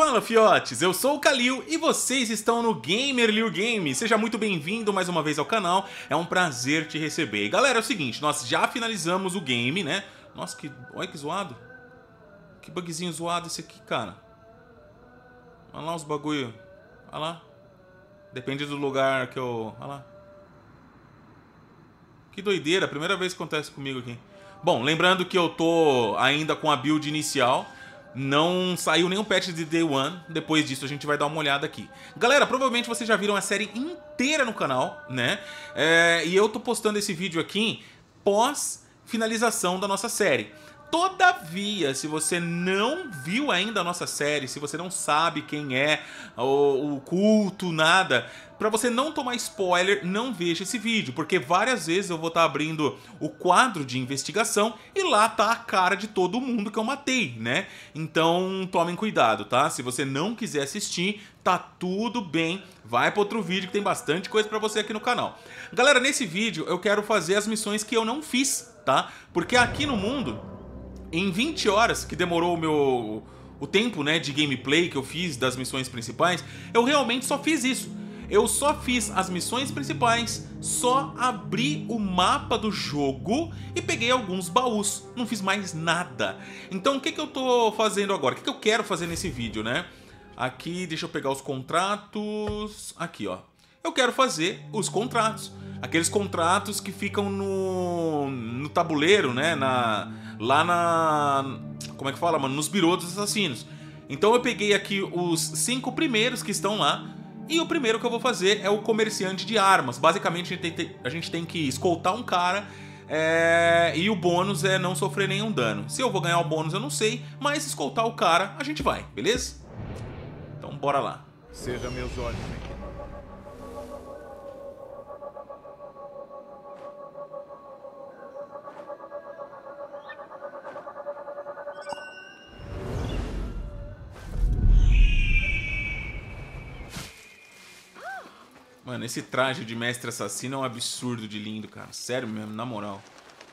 Fala, fiotes! Eu sou o Kalil e vocês estão no Gamer Liu Game. Seja muito bem-vindo mais uma vez ao canal, é um prazer te receber. E galera, é o seguinte, nós já finalizamos o game, né? Nossa, olha que zoado. Que bugzinho zoado esse aqui, cara. Olha lá os bagulho. Olha lá. Depende do lugar que eu... Olha lá. Que doideira, primeira vez que acontece comigo aqui. Bom, lembrando que eu tô ainda com a build inicial. Não saiu nenhum patch de Day One. Depois disso a gente vai dar uma olhada aqui. Galera, provavelmente vocês já viram a série inteira no canal, né? E eu tô postando esse vídeo aqui pós finalização da nossa série. Todavia, se você não viu ainda a nossa série, se você não sabe quem é o culto, nada, pra você não tomar spoiler, não veja esse vídeo, porque várias vezes eu vou estar abrindo o quadro de investigação e lá tá a cara de todo mundo que eu matei, né? Então tomem cuidado, tá? Se você não quiser assistir, tá tudo bem, vai para outro vídeo que tem bastante coisa pra você aqui no canal. Galera, nesse vídeo eu quero fazer as missões que eu não fiz, tá? Porque aqui no mundo... Em 20 horas, que demorou o tempo, né, de gameplay que eu fiz das missões principais, eu realmente só fiz isso. Eu só fiz as missões principais, só abri o mapa do jogo e peguei alguns baús. Não fiz mais nada. Então o que eu tô fazendo agora? O que eu quero fazer nesse vídeo, né? Aqui, deixa eu pegar os contratos. Aqui, ó. Eu quero fazer os contratos. Aqueles contratos que ficam no tabuleiro, né? Lá na... Como é que fala, mano? Nos birôs dos assassinos. Então eu peguei aqui os 5 primeiros que estão lá. E o primeiro que eu vou fazer é o comerciante de armas. Basicamente a gente tem que escoltar um cara. E o bônus é não sofrer nenhum dano. Se eu vou ganhar o bônus eu não sei. Mas escoltar o cara a gente vai, beleza? Então bora lá. Seja meus olhos, hein? Mano, esse traje de mestre assassino é um absurdo de lindo, cara. Sério mesmo, na moral.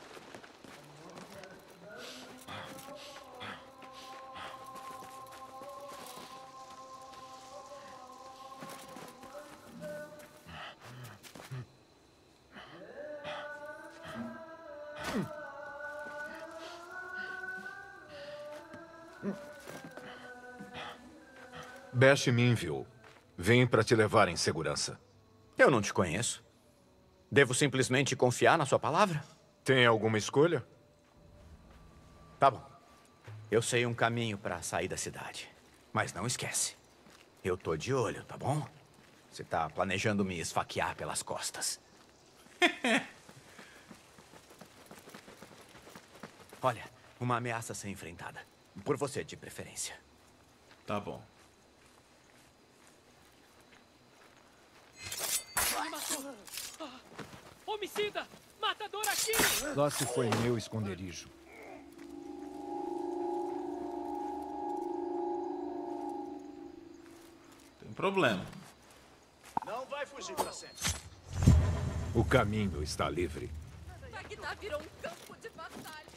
Bash me enviou. Vem pra te levar em segurança. Eu não te conheço. Devo simplesmente confiar na sua palavra? Tem alguma escolha? Tá bom. Eu sei um caminho pra sair da cidade. Mas não esquece. Eu tô de olho, tá bom? Você tá planejando me esfaquear pelas costas. Olha, uma ameaça a ser enfrentada. Por você, de preferência. Tá bom. Homicida! Matador aqui! Lá se foi meu esconderijo. Tem problema. Não vai fugir pra sempre. O caminho está livre. Bagdá virou um campo de batalha.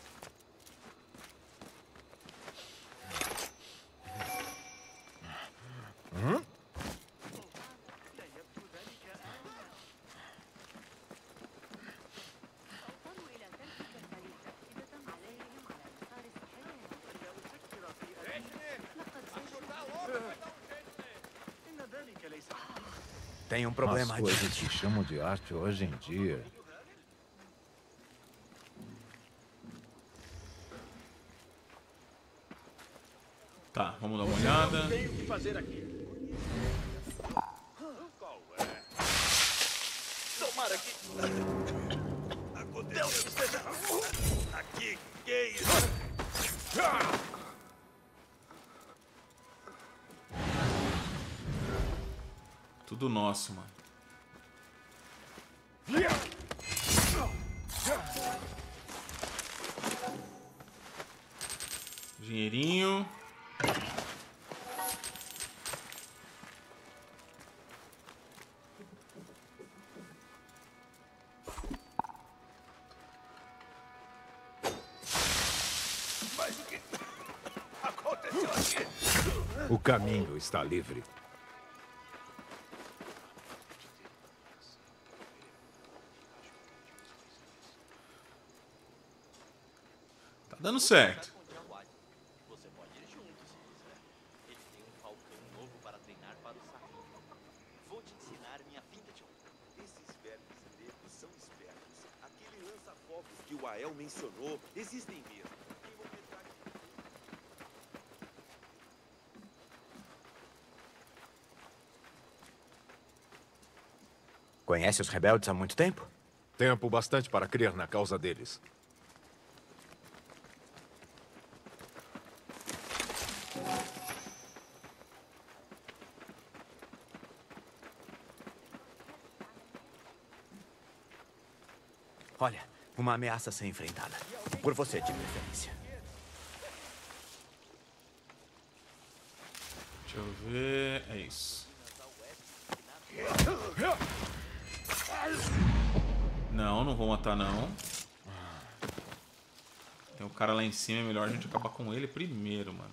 Tem um problema As coisas que chamam de arte hoje em dia. Tá, vamos dar uma olhada. Tenho que fazer aqui. Qual é? Tomara que... Deus esteja aqui. Que isso? Tudo nosso, mano. Dinheirinho. Mas o que aconteceu aqui? O caminho está livre. Tá dando certo. Você pode ir junto se quiser. Ele tem um falcão novo para treinar para o sarrafo. Vou te ensinar minha finta de onda. Esses vermes negros são espertos. Aquele lança-focos que o Ael mencionou existem mesmo. Quilometragem. Conhece os rebeldes há muito tempo? Tempo bastante para crer na causa deles. Olha, uma ameaça a ser enfrentada. Por você, de preferência. Deixa eu ver. É isso. Não, não vou matar não. Tem um cara lá em cima, é melhor a gente acabar com ele primeiro, mano.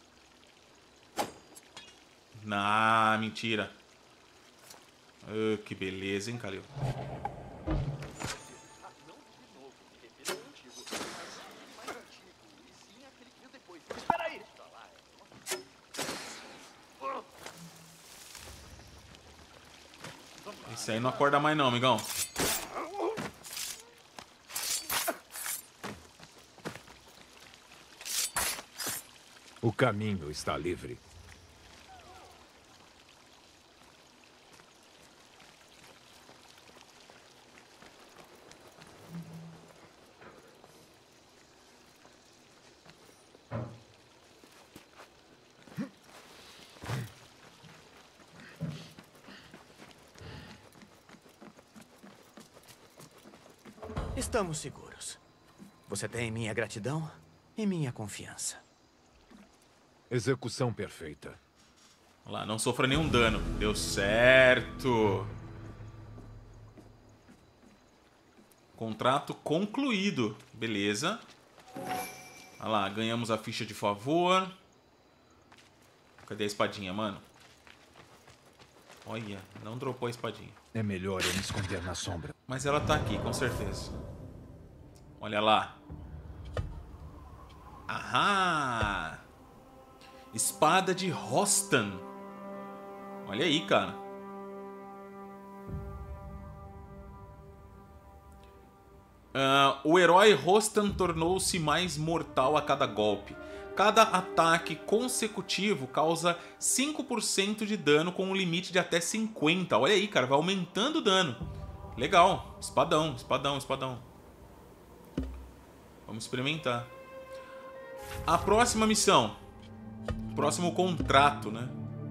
Ah, mentira. Que beleza, hein, Kalil. Esse aí não acorda mais não, amigão. O caminho está livre. Estamos seguros. Você tem minha gratidão e minha confiança. Execução perfeita. Olha lá, não sofra nenhum dano. Deu certo. Contrato concluído. Beleza. Olha lá, ganhamos a ficha de favor. Cadê a espadinha, mano? Olha, não dropou a espadinha. É melhor eu me esconder na sombra. Mas ela tá aqui, com certeza. Olha lá. Ahá! Espada de Rostan. Olha aí, cara. O herói Rostan tornou-se mais mortal a cada golpe. Cada ataque consecutivo causa 5% de dano com um limite de até 50. Olha aí, cara, vai aumentando o dano. Legal. Espadão, espadão, espadão. Vamos experimentar. A próxima missão. Próximo contrato, né?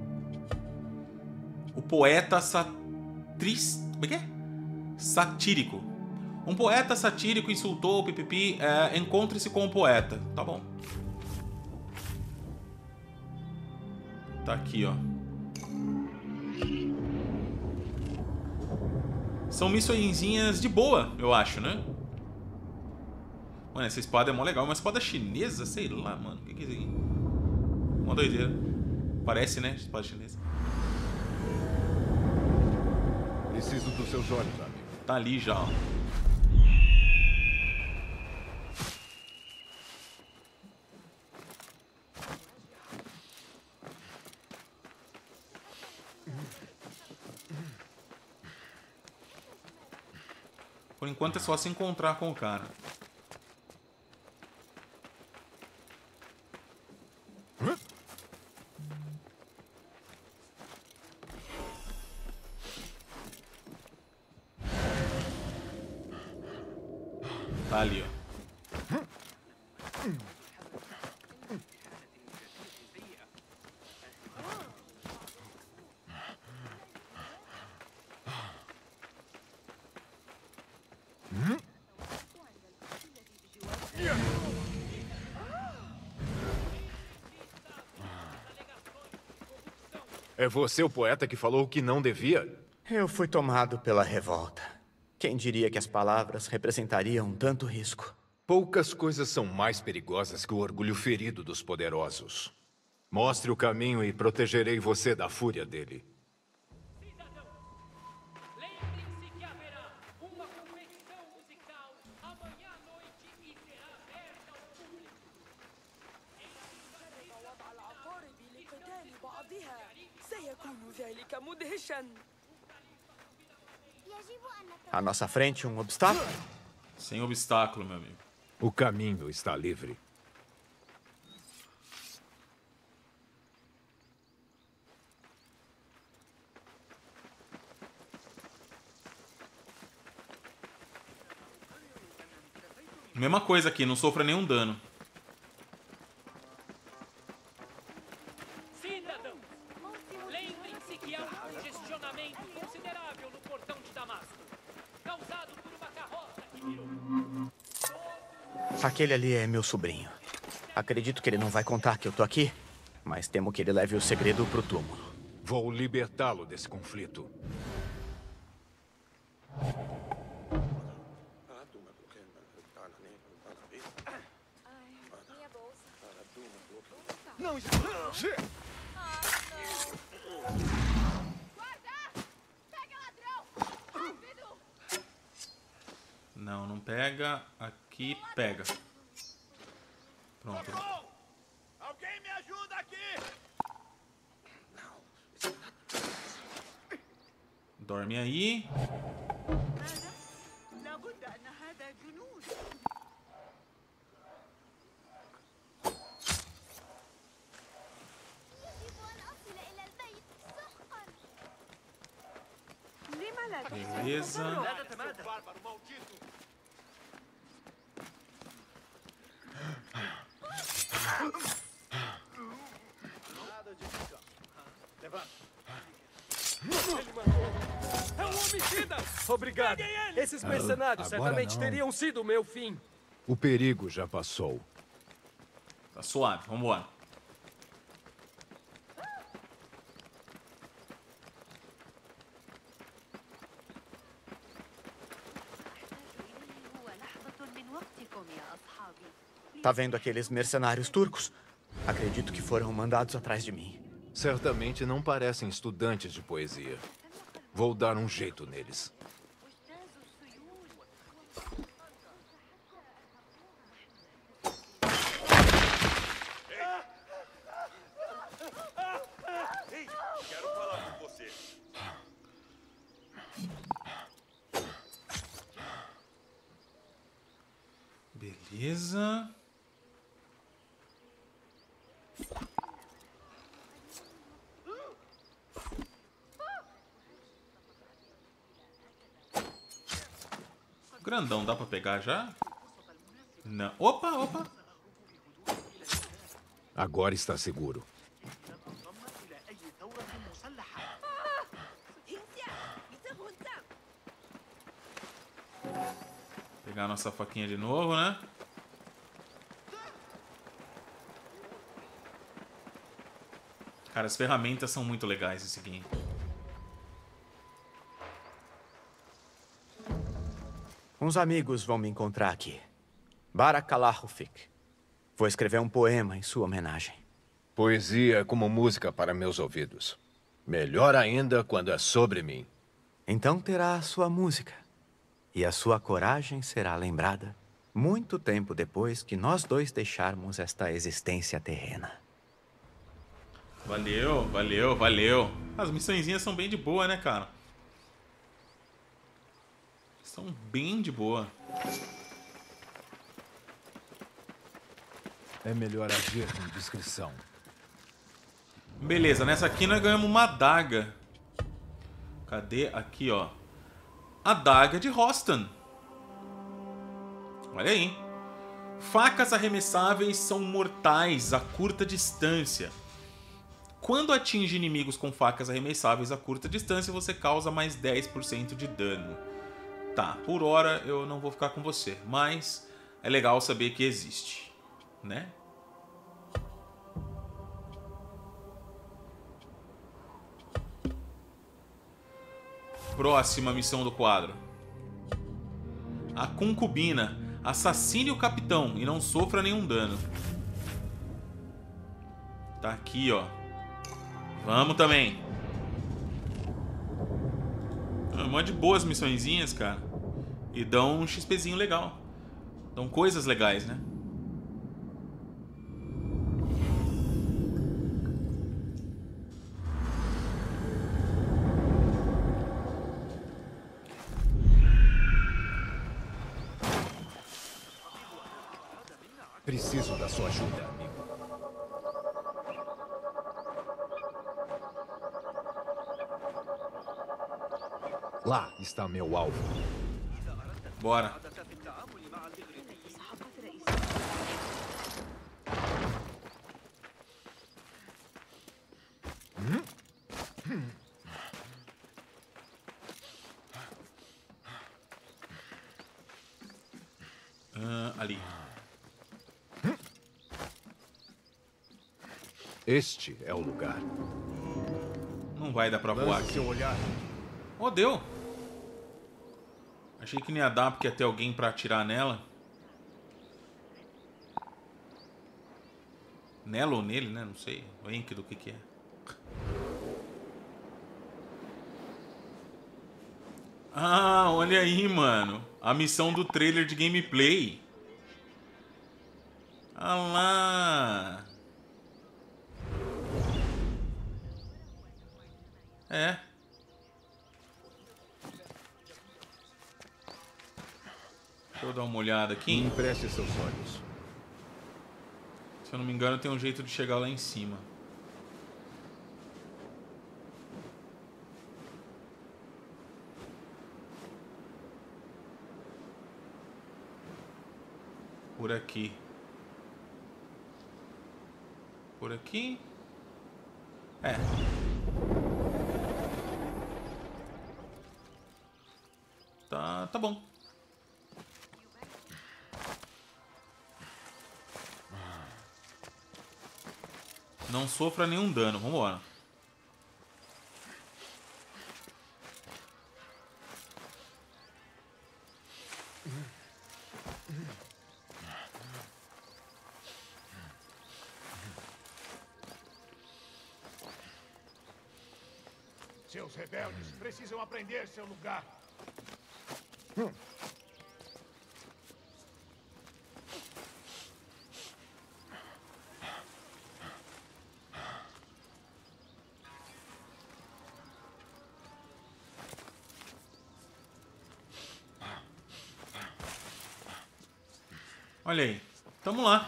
O poeta Como é que é? Satírico. Um poeta satírico insultou o pipipi. Encontre-se com o poeta. Tá bom. Tá aqui, ó. São missõezinhas de boa, eu acho, né? Mano, essa espada é mó legal. Uma espada chinesa? Sei lá, mano. O que é isso aqui? Uma doideira. Parece, né? Espada chinesa. Preciso dos seus olhos, amigo. Tá ali já, ó. Por enquanto é só se encontrar com o cara. Tá ali, ó. É você o poeta que falou que não devia? Eu fui tomado pela revolta. Quem diria que as palavras representariam tanto risco? Poucas coisas são mais perigosas que o orgulho ferido dos poderosos. Mostre o caminho e protegerei você da fúria dele. Cidadão, lembrem-se que haverá uma competição musical amanhã à noite e será aberta ao público. لقتال بعضها سيكون ذلك مدهشا. À nossa frente, um obstáculo? Sem obstáculo, meu amigo. O caminho está livre. Mesma coisa aqui, não sofra nenhum dano. Cidadãos, lembrem-se que há um congestionamento considerável no portão de Damasco, causado por uma carroça que virou. Aquele ali é meu sobrinho. Acredito que ele não vai contar que eu tô aqui, mas temo que ele leve o segredo pro túmulo. Vou libertá-lo desse conflito. Não, Não, não pega. Aqui pega. Pronto. alguém me ajuda aqui! Dorme aí. Beleza. Bárbaro maldito! É um homicida! Obrigado! Esses mercenários agora certamente não. teriam sido o meu fim. O perigo já passou. Tá suave, vambora. Tá vendo aqueles mercenários turcos? Acredito que foram mandados atrás de mim. Certamente não parecem estudantes de poesia. Vou dar um jeito neles. Ei, quero falar com você. Beleza. Grandão, dá pra pegar já? Não. Opa, opa. Agora está seguro. Pegar a nossa faquinha de novo, né? Cara, as ferramentas são muito legais esse game. Uns amigos vão me encontrar aqui. Barakallahu Fik. Vou escrever um poema em sua homenagem. Poesia é como música para meus ouvidos. Melhor ainda quando é sobre mim. Então terá a sua música. E a sua coragem será lembrada muito tempo depois que nós dois deixarmos esta existência terrena. Valeu, valeu, valeu. As missõezinhas são bem de boa, né, cara? São bem de boa. É melhor agir com discrição. Beleza, nessa aqui nós ganhamos uma adaga. Cadê? Aqui, ó. Adaga de Rostan. Olha aí. Facas arremessáveis são mortais a curta distância. Quando atinge inimigos com facas arremessáveis a curta distância, você causa mais 10% de dano. Tá, por hora eu não vou ficar com você, mas é legal saber que existe, né? Próxima missão do quadro. A concubina. Assassine o capitão e não sofra nenhum dano. Tá aqui, ó. Vamos também. Um monte de boas missõezinhas, cara. E dão um XPzinho legal. Dão coisas legais, né? Preciso da sua ajuda, amigo. Lá está meu alvo. Bora. Ali. Este é o lugar. Não vai dar pra voar aqui. Seu olhar. Oh, deu. Achei que não ia dar porque ia ter alguém pra atirar nela. Nela ou nele, né? Não sei. O Enki do que é. Ah, olha aí, mano. A missão do trailer de gameplay. Ah lá. É. Deixa eu dar uma olhada aqui. Empreste seus olhos. Se eu não me engano, tem um jeito de chegar lá em cima. Por aqui. Por aqui. É. Tá bom. Não sofra nenhum dano. Vambora. Seus rebeldes precisam aprender seu lugar. Olha aí. Tamo lá.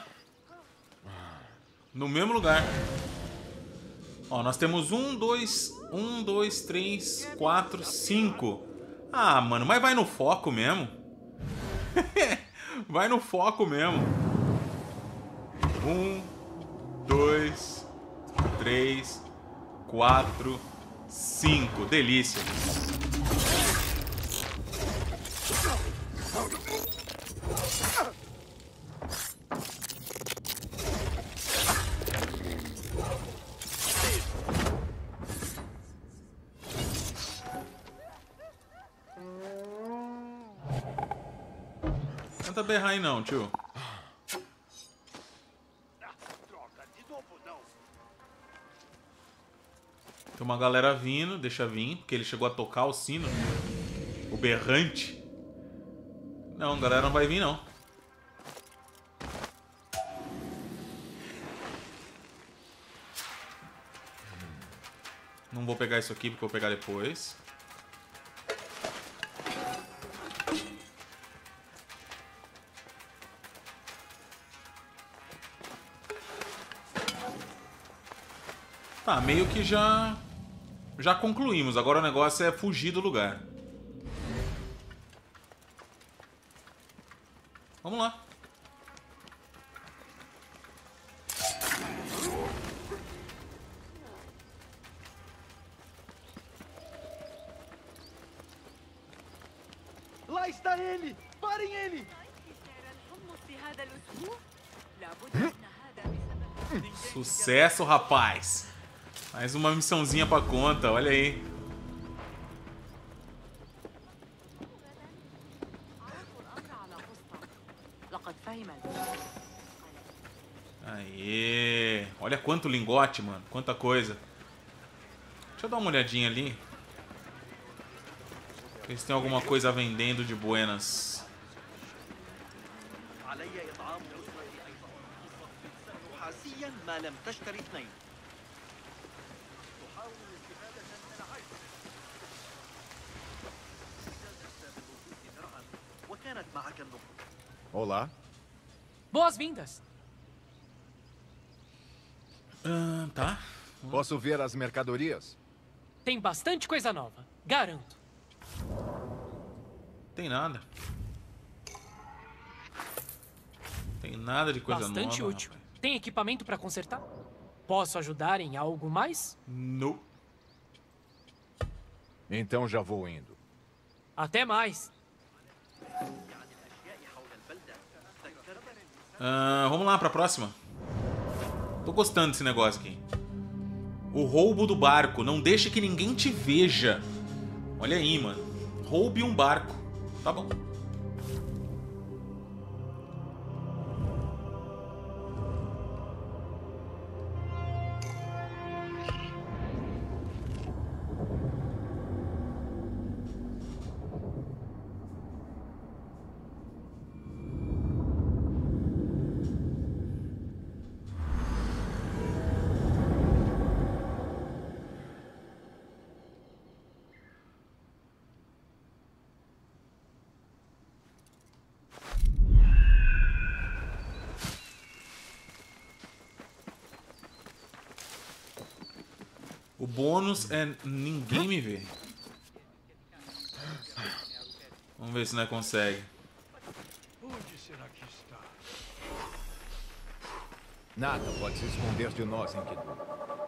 No mesmo lugar. Ó, nós temos 1, 2, 3, 4, 5. Ah, mano, mas vai no foco mesmo. Vai no foco mesmo. 1, 2, 3, 4, 5. Delícia. Não tenta berrar aí não, tio. Tem uma galera vindo, deixa vir, porque ele chegou a tocar o sino. O berrante. Não, a galera não vai vir não. Não vou pegar isso aqui porque eu vou pegar depois. Tá, meio que já concluímos. Agora o negócio é fugir do lugar. Vamos lá. Lá está ele! Parem ele! Sucesso, rapaz. Mais uma missãozinha pra conta, olha aí. Aê! Olha quanto lingote, mano. Quanta coisa. Deixa eu dar uma olhadinha ali. Ver se tem alguma coisa vendendo de buenas. علي إطعام أسرتي أيضا. نحاسيا ما لم تشتري اثنين. تحاول الاستفادة من العيش. زادت بالوجود درعا وكانت معك النقطة. Olá. Boas-vindas. Tá. Posso ver as mercadorias? Tem bastante coisa nova, garanto. Tem nada. Tem nada de coisa Bastante nova. útil. Rapaz. Tem equipamento para consertar? Posso ajudar em algo mais? No. Então já vou indo. Até mais. Vamos lá pra próxima. Tô gostando desse negócio aqui. O roubo do barco. Não deixe que ninguém te veja. Olha aí, mano. Roube um barco. Tá bom. O bônus é ninguém me ver. Vamos ver se nós consegue. Onde será que está? Nada pode se esconder de nós, Enkidu.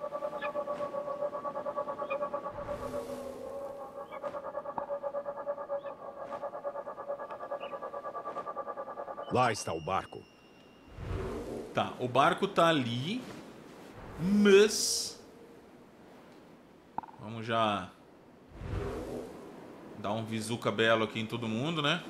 Lá está o barco. Tá, o barco tá ali. Mas... Vamos já... dar um vizuca belo aqui em todo mundo, né?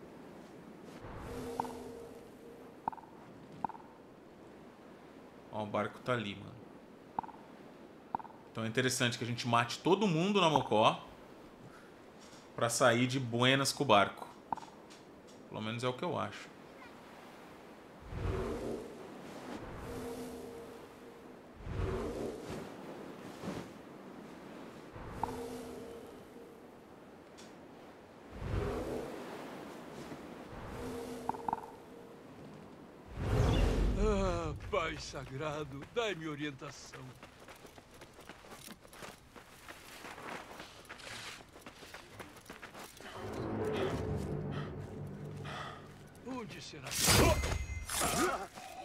Ó, o barco tá ali, mano. Então é interessante que a gente mate todo mundo na Mocó pra sair de buenas com o barco. Pelo menos é o que eu acho. Ah, Pai Sagrado, dai-me orientação. Onde será que...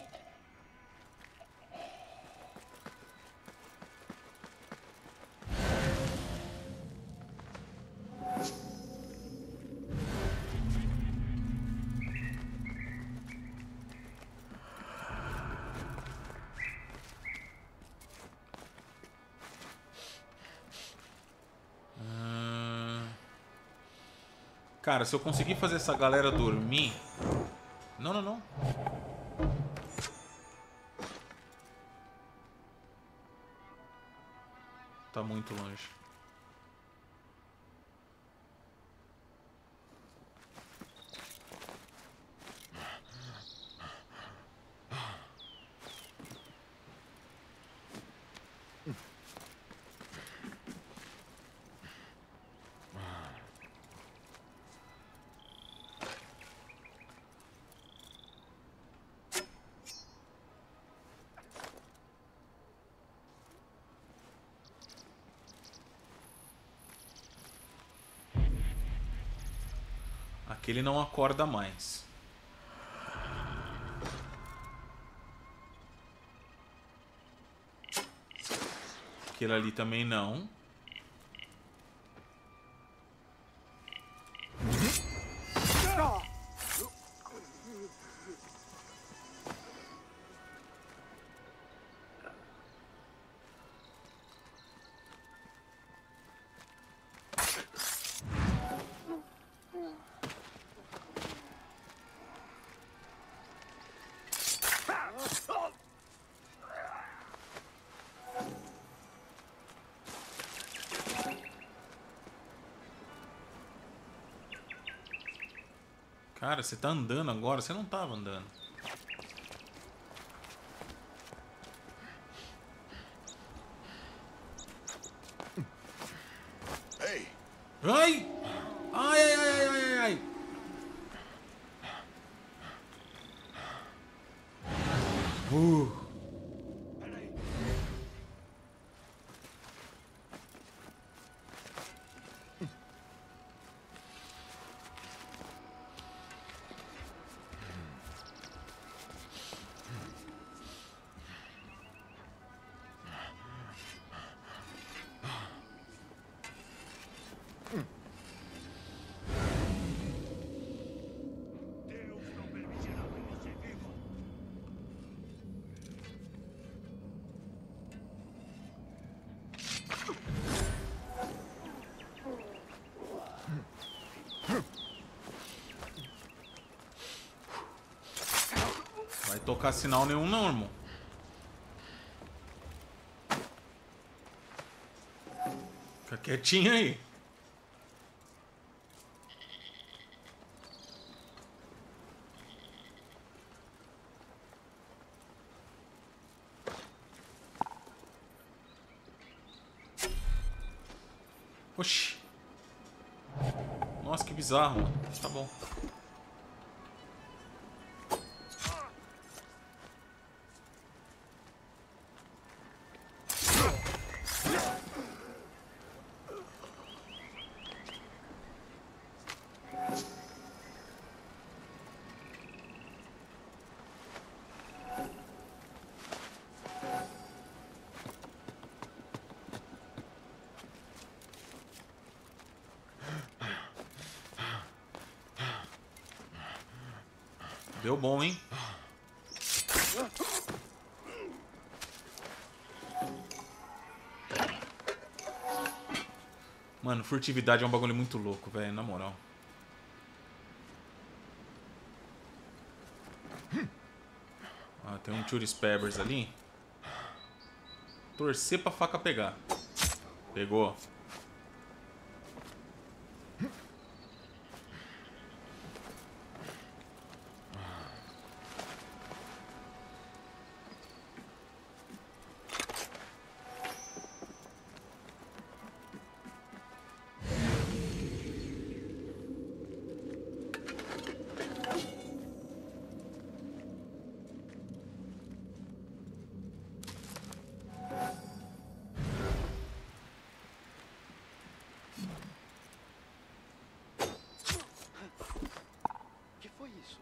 Cara, se eu conseguir fazer essa galera dormir... Não, não, não. Tá muito longe. Aquele não acorda mais. Aquele ali também não. Cara, você tá andando agora? Você não tava andando. Ei! Ai! Ai, ai, ai, ai, ai! Deus não permitirá que você viva. Vai tocar sinal nenhum não, irmão. Fica quietinho aí. Oxi. Nossa, que bizarro, mano. Tá bom. Deu bom, hein? Mano, furtividade é um bagulho muito louco, velho, na moral. Ah, tem um Turi Spabbers ali. Torcer pra faca pegar. Pegou. O que foi isso?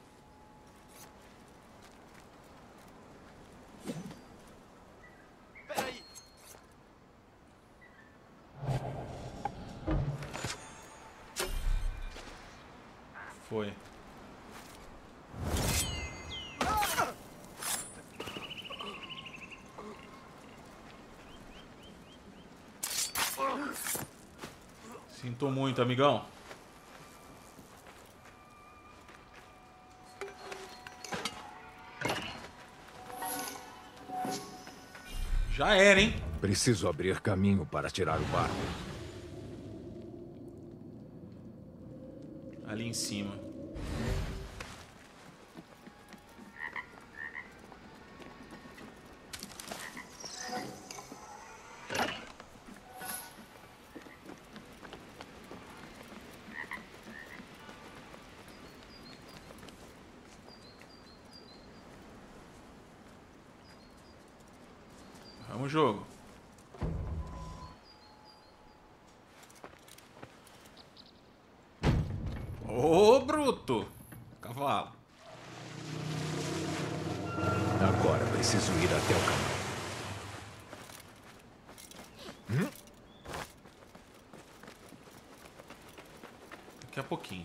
Peraí! Foi. Sinto muito, amigão. Já era, hein? Preciso abrir caminho para tirar o barco. Ali em cima. Vamos, jogo. Ô, bruto! Cavalo. Agora preciso ir até o caminho. Daqui a pouquinho.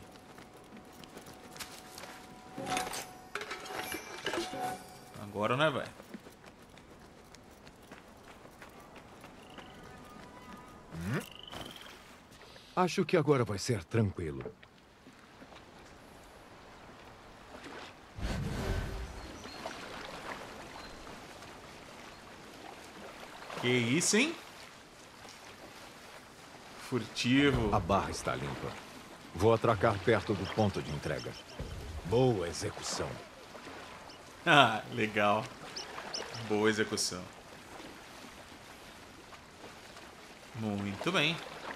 Agora, né, velho? Acho que agora vai ser tranquilo. Que isso, hein? Furtivo. A barra está limpa. Vou atracar perto do ponto de entrega. Boa execução. Ah, legal. Boa execução. Muito bem.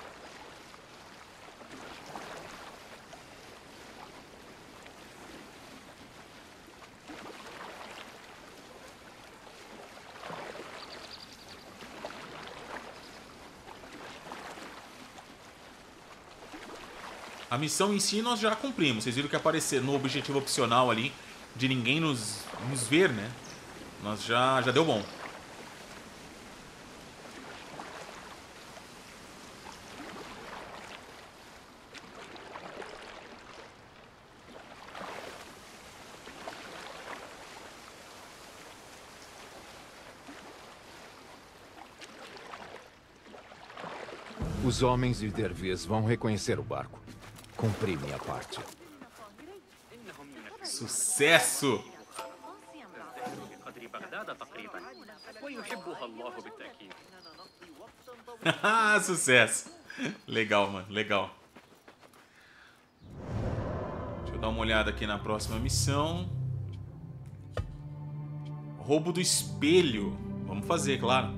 A missão em si nós já cumprimos. Vocês viram que aparecer no objetivo opcional ali de ninguém nos ver, né? Nós já deu bom. Os homens de Derviz vão reconhecer o barco. Cumpri minha parte. Sucesso! قدر بغداد تقريبا ويحبها الله بالتأكيد. Sucesso! Legal, mano, legal. Deixa eu dar uma olhada aqui na próxima missão. Roubo do espelho. Vamos fazer, claro.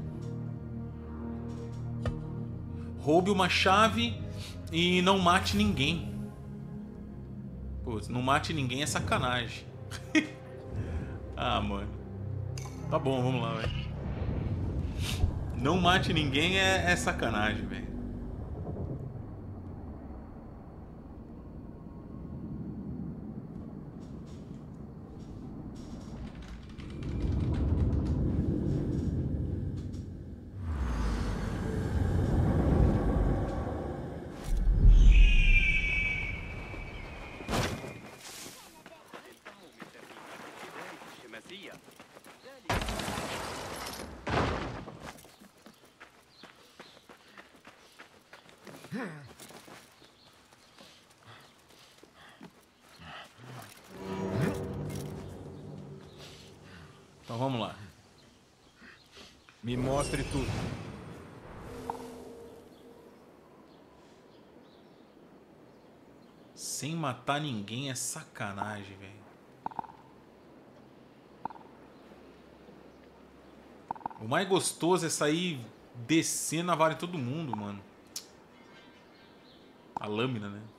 Roube uma chave e não mate ninguém. Putz, não mate ninguém é sacanagem. Ah, mano. Tá bom, vamos lá, velho. Não mate ninguém é sacanagem, velho. Então vamos lá. Me mostre tudo. Sem matar ninguém é sacanagem, velho. O mais gostoso é sair descendo a vara em todo mundo, mano. A lâmina, né?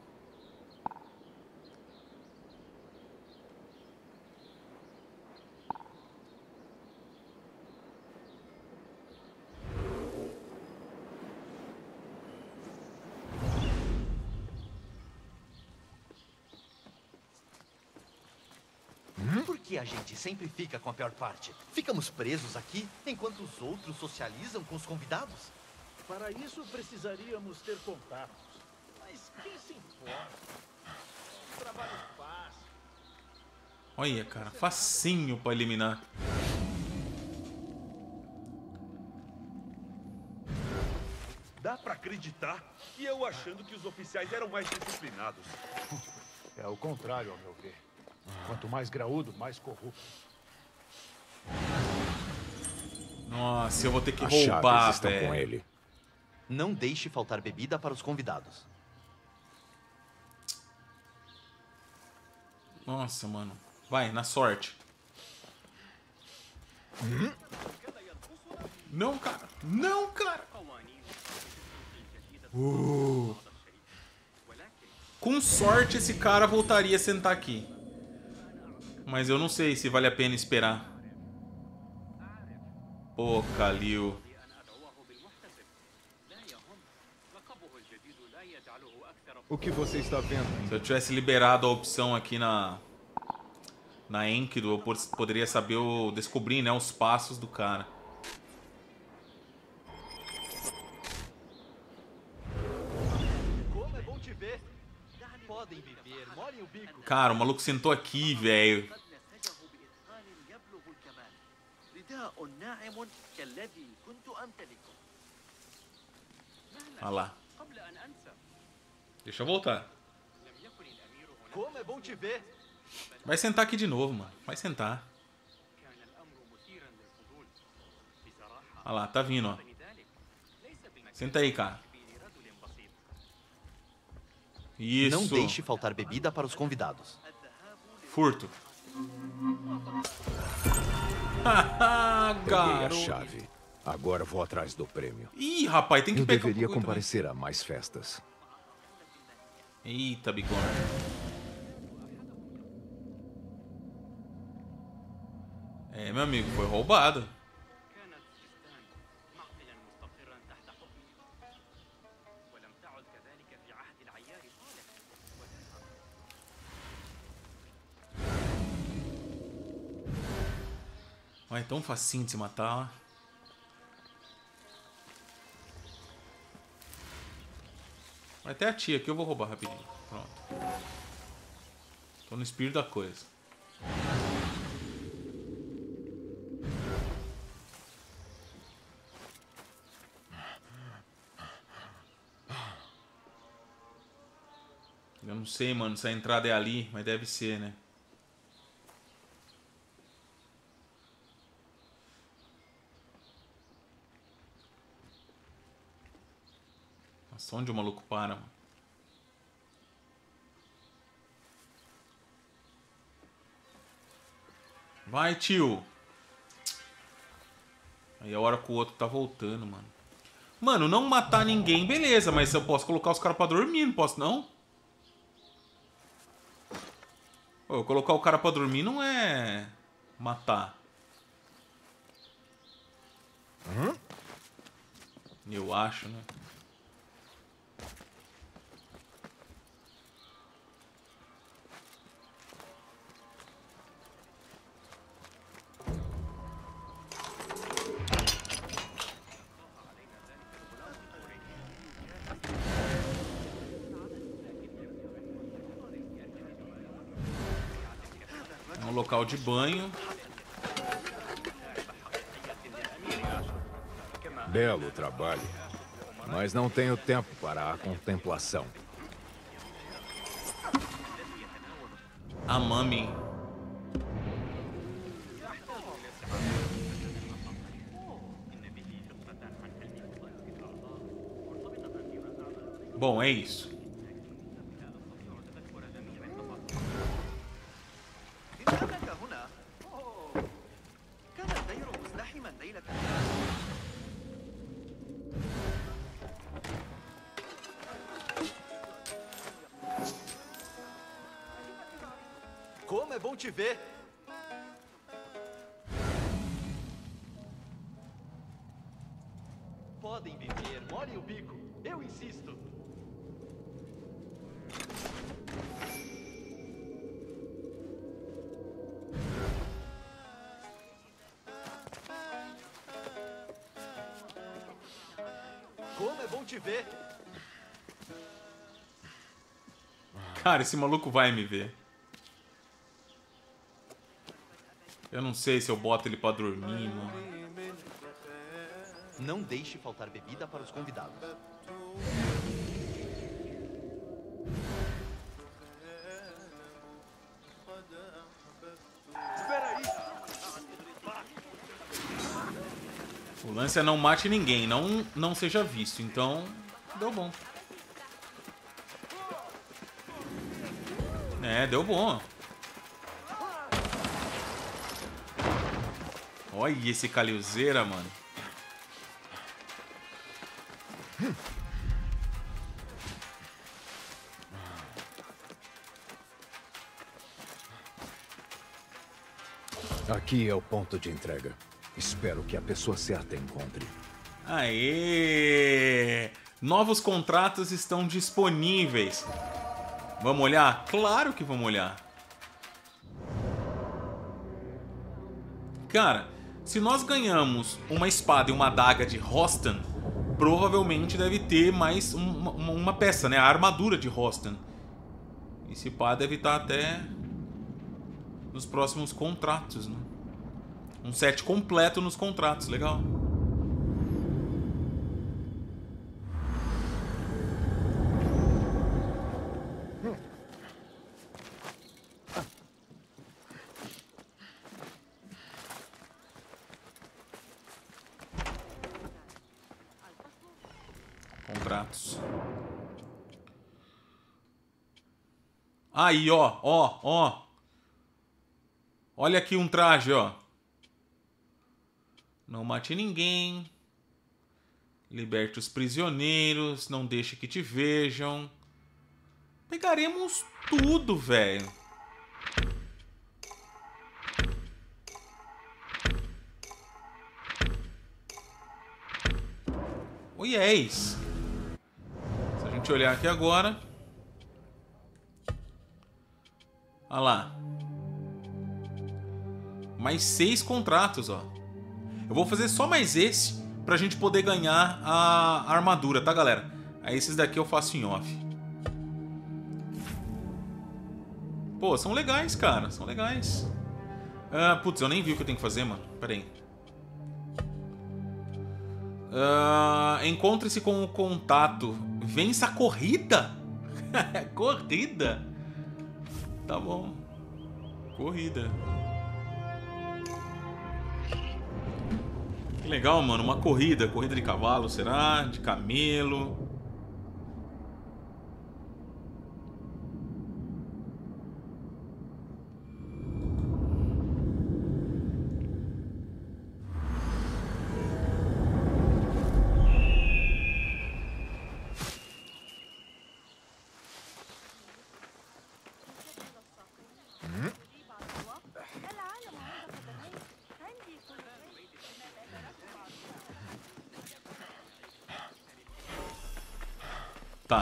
Por que a gente sempre fica com a pior parte? Ficamos presos aqui enquanto os outros socializam com os convidados? Para isso precisaríamos ter contatos. Mas quem se importa? Trabalho fácil. Olha, cara, facinho pra eliminar. Dá pra acreditar? E eu achando que os oficiais eram mais disciplinados. É o contrário, ao meu ver. Quanto mais graúdo, mais corrupto. Nossa, eu vou ter que As roubar, chaves estão com velho. ele. Não deixe faltar bebida para os convidados. Nossa, mano. Vai, na sorte. Não, cara. Não, cara. Com sorte, esse cara voltaria a sentar aqui. Mas eu não sei se vale a pena esperar. Pô, Kalil. O que você está vendo? Se eu tivesse liberado a opção aqui na Enkidu, eu poderia saber descobrir, né, os passos do cara. Como é bom te ver. Podem beber, molhem o bico. Cara, o maluco sentou aqui, velho. Olha lá. Deixa eu voltar. Como é bom te ver. Vai sentar aqui de novo, mano. Vai sentar. Olha lá, tá vindo, ó. Senta aí, cara. Isso. Não deixe faltar bebida para os convidados. Furto. Peguei a Garoto. chave. Agora vou atrás do prêmio. Ih, rapaz, tem que Eu pegar deveria o bagulho comparecer a mais festas. também. Eita, bigorna. É, meu amigo, foi roubado. كانت سيستان معقلا مستقرا تحت حكمي ولم تعد كذلك في عهد العيار صالح Mas é tão facinho de se matar. Vai até a tia aqui, eu vou roubar rapidinho. Pronto. Tô no espírito da coisa. Eu não sei, mano, se a entrada é ali, mas deve ser, né? Nossa, onde o maluco para, mano? Vai, tio! Aí a hora que o outro tá voltando, mano. Mano, não matar ninguém, beleza, mas eu posso colocar os caras pra dormir, não posso não? Pô, colocar o cara pra dormir não é matar. Eu acho, né? É um local de banho. Belo trabalho. Mas não tenho tempo para a contemplação. A mami. Bom, é isso. إنك هنا. كان الدير مزدحما ليلة. Como é bom te ver. Podem beber, molhem o bico. Eu insisto. Como é bom te ver. Cara, esse maluco vai me ver. Eu não sei se eu boto ele pra dormir, mano. Não deixe faltar bebida para os convidados. Espera aí. O lance é não mate ninguém, não seja visto. Então, deu bom. É, deu bom. Olha esse calilzeira, mano. Aqui é o ponto de entrega. Espero que a pessoa certa encontre. Aê! Novos contratos estão disponíveis. Vamos olhar? Claro que vamos olhar. Cara, se nós ganhamos uma espada e uma adaga de Rostan, provavelmente deve ter mais uma peça, né? A armadura de Rostan. Esse pá deve estar até nos próximos contratos, né? Um set completo nos contratos, legal. Contratos. Aí, ó, ó, ó. Olha aqui um traje, ó. Não mate ninguém. Liberte os prisioneiros. Não deixe que te vejam. Pegaremos tudo, velho. O yes. Se a gente olhar aqui agora. Olha lá. Mais 6 contratos, ó. Eu vou fazer só mais esse pra gente poder ganhar a armadura, tá, galera? Aí esses daqui eu faço em off. Pô, são legais, cara. São legais. Putz, eu nem vi o que eu tenho que fazer, mano. Pera aí. Encontre-se com o contato. Vença a corrida? Corrida? Tá bom. Corrida. Que legal, mano. Uma corrida. Corrida de cavalo, será? De camelo. Tá.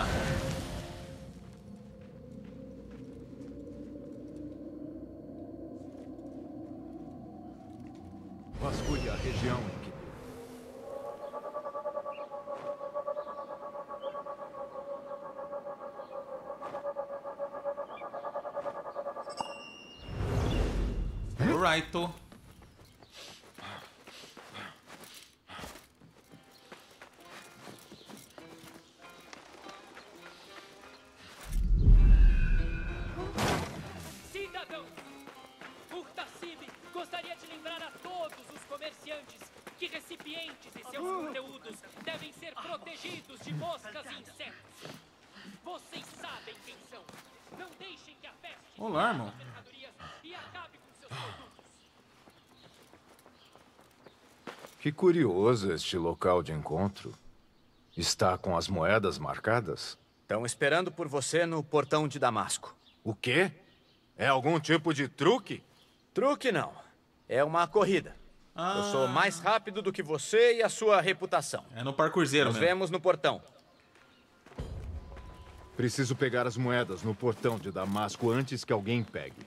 Vasculhe a região em que... Alright. Cidadão, Murtasib gostaria de lembrar a todos os comerciantes que recipientes e seus conteúdos devem ser protegidos de moscas e insetos. Vocês sabem quem são. Não deixem que a peste Olá, irmão. mercadorias e acabe com seus produtos. Que curioso este local de encontro. Está com as moedas marcadas? Estão esperando por você no portão de Damasco. O quê? É algum tipo de truque? Truque não. É uma corrida. Eu sou mais rápido do que você e a sua reputação. É no parkourzeiro Nos mesmo. vemos no portão. Preciso pegar as moedas no portão de Damasco antes que alguém pegue.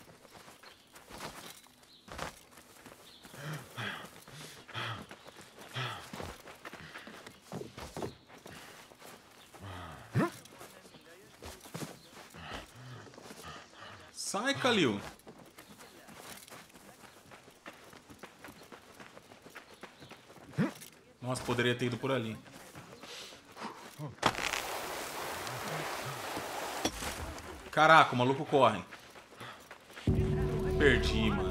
Sai, Kalil. Nossa, poderia ter ido por ali. Caraca, o maluco corre. Perdi, mano.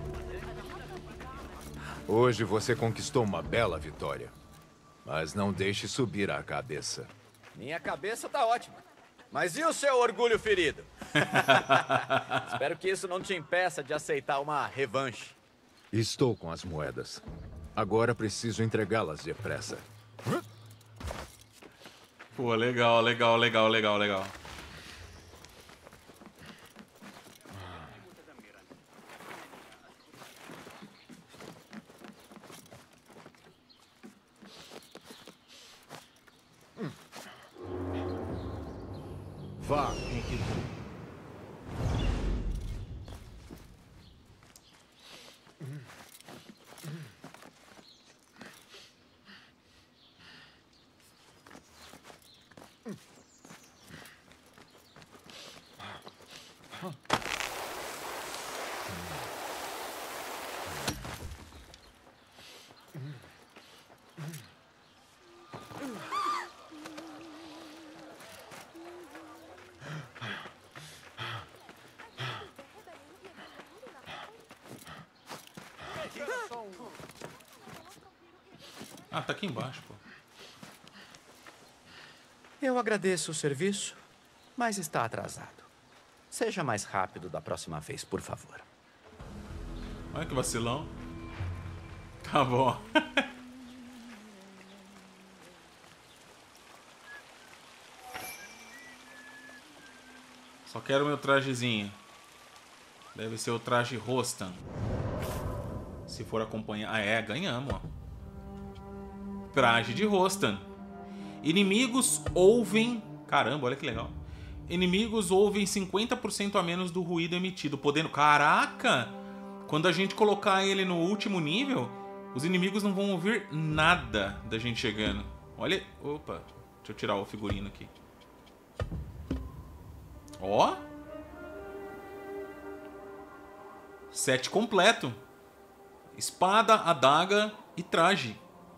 Hoje você conquistou uma bela vitória. Mas não deixe subir a cabeça. Minha cabeça tá ótima. Mas e o seu orgulho ferido? Espero que isso não te impeça de aceitar uma revanche. Estou com as moedas. Agora preciso entregá-las depressa. Pô, legal, legal, legal, legal, legal. Vá, Enkidu. Ah, tá aqui embaixo, pô. Eu agradeço o serviço, mas está atrasado. Seja mais rápido da próxima vez, por favor. Olha que vacilão. Tá bom. Só quero meu trajezinho. Deve ser o traje Rostam. Se for acompanhar... Ah, é, ganhamos, ó. Traje de Rostam. Inimigos ouvem... Caramba, olha que legal. Inimigos ouvem 50% a menos do ruído emitido, podendo... Caraca! Quando a gente colocar ele no último nível, os inimigos não vão ouvir nada da gente chegando. Olha... Opa, deixa eu tirar o figurino aqui. Ó! Set completo. Espada, adaga e traje.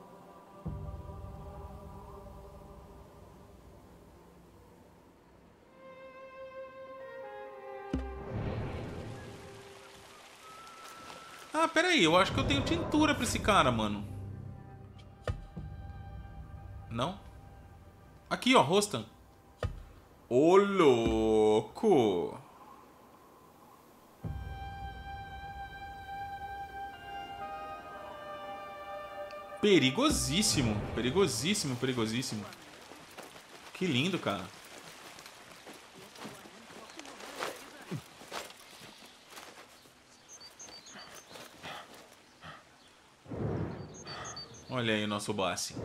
Ah, pera aí. Eu acho que eu tenho tintura pra esse cara, mano. Não? Aqui, ó. Rostam. Ô, louco! Perigosíssimo. Perigosíssimo, perigosíssimo. Que lindo, cara. Olha aí o nosso Bassin.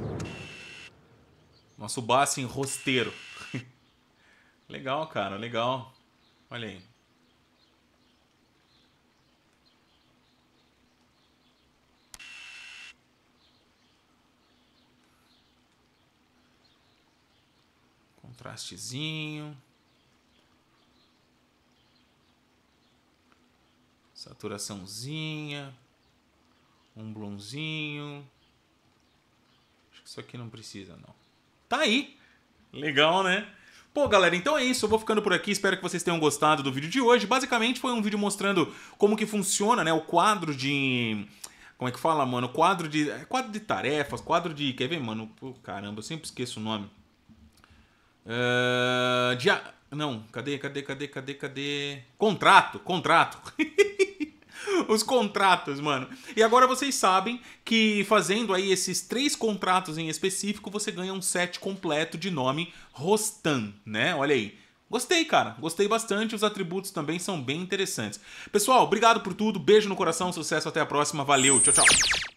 Nosso Bassin rosteiro. Legal, cara, legal. Olha aí. Contrastezinho. Saturaçãozinha. Um blonzinho. Acho que isso aqui não precisa, não. Tá aí. Legal, né? Pô, galera, então é isso. Eu vou ficando por aqui. Espero que vocês tenham gostado do vídeo de hoje. Basicamente foi um vídeo mostrando como que funciona, né? O quadro de... Como é que fala, mano? Quadro de tarefas, quadro de... Quer ver, mano? Pô, caramba, eu sempre esqueço o nome. Não, cadê? Contrato. Os contratos, mano. E agora vocês sabem que fazendo aí esses 3 contratos em específico, você ganha um set completo de nome Rostam, né? Olha aí. Gostei, cara. Gostei bastante. Os atributos também são bem interessantes. Pessoal, obrigado por tudo. Beijo no coração. Sucesso. Até a próxima. Valeu. Tchau, tchau.